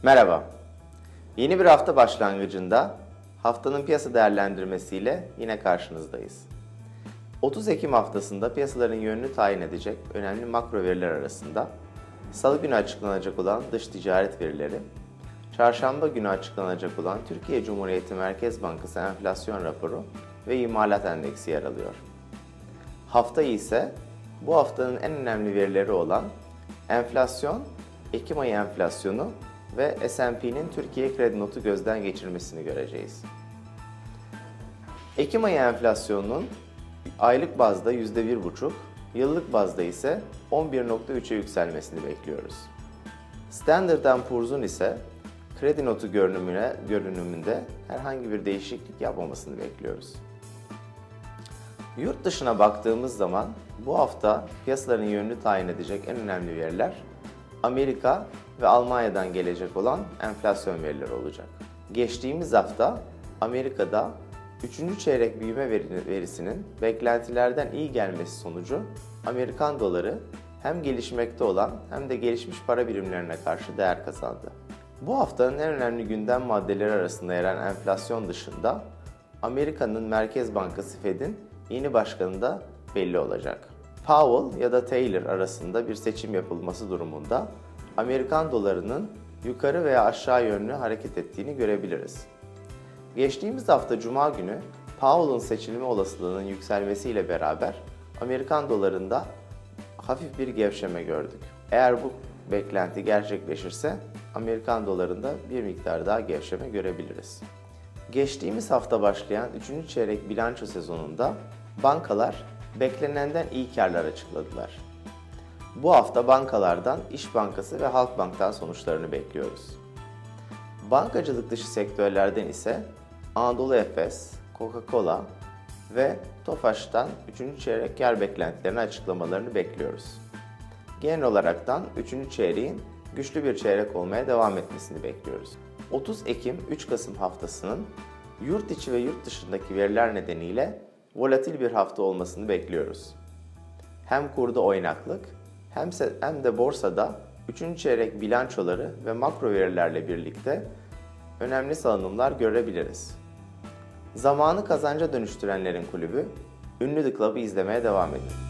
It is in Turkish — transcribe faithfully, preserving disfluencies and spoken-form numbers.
Merhaba. Yeni bir hafta başlangıcında haftanın piyasa değerlendirmesiyle yine karşınızdayız. otuz Ekim haftasında piyasaların yönünü tayin edecek önemli makro veriler arasında Salı günü açıklanacak olan dış ticaret verileri, Çarşamba günü açıklanacak olan Türkiye Cumhuriyeti Merkez Bankası enflasyon raporu ve imalat endeksi yer alıyor. Haftayı ise bu haftanın en önemli verileri olan enflasyon, Ekim ayı enflasyonu ve S and P'nin Türkiye kredi notu gözden geçirmesini göreceğiz. Ekim ayı enflasyonunun aylık bazda yüzde bir buçuk, yıllık bazda ise on bir nokta üçe yükselmesini bekliyoruz. Standard and Poor's'un ise kredi notu görünümüne, görünümünde herhangi bir değişiklik yapmamasını bekliyoruz. Yurt dışına baktığımız zaman bu hafta piyasaların yönünü tayin edecek en önemli veriler Amerika ve Almanya'dan gelecek olan enflasyon verileri olacak. Geçtiğimiz hafta Amerika'da üçüncü çeyrek büyüme verisinin beklentilerden iyi gelmesi sonucu Amerikan doları hem gelişmekte olan hem de gelişmiş para birimlerine karşı değer kazandı. Bu haftanın en önemli gündem maddeleri arasında yer alan enflasyon dışında Amerika'nın Merkez Bankası Fed'in yeni başkanı da belli olacak. Powell ya da Taylor arasında bir seçim yapılması durumunda Amerikan dolarının yukarı veya aşağı yönlü hareket ettiğini görebiliriz. Geçtiğimiz hafta Cuma günü Powell'ın seçilme olasılığının yükselmesiyle beraber Amerikan dolarında hafif bir gevşeme gördük. Eğer bu beklenti gerçekleşirse Amerikan dolarında bir miktar daha gevşeme görebiliriz. Geçtiğimiz hafta başlayan üçüncü çeyrek bilanço sezonunda bankalar beklenenden iyi karlar açıkladılar. Bu hafta bankalardan İş Bankası ve Halkbank'tan sonuçlarını bekliyoruz. Bankacılık dışı sektörlerden ise Anadolu Efes, Coca-Cola ve Tofaş'tan üçüncü çeyrek kar beklentilerini açıklamalarını bekliyoruz. Genel olaraktan üçüncü çeyreğin güçlü bir çeyrek olmaya devam etmesini bekliyoruz. otuz Ekim üç Kasım haftasının yurt içi ve yurt dışındaki veriler nedeniyle volatil bir hafta olmasını bekliyoruz. Hem kurda oynaklık hem de borsada üçüncü çeyrek bilançoları ve makro verilerle birlikte önemli salınımlar görebiliriz. Zamanı kazanca dönüştürenlerin kulübü, Ünlü The Club'ı izlemeye devam edin.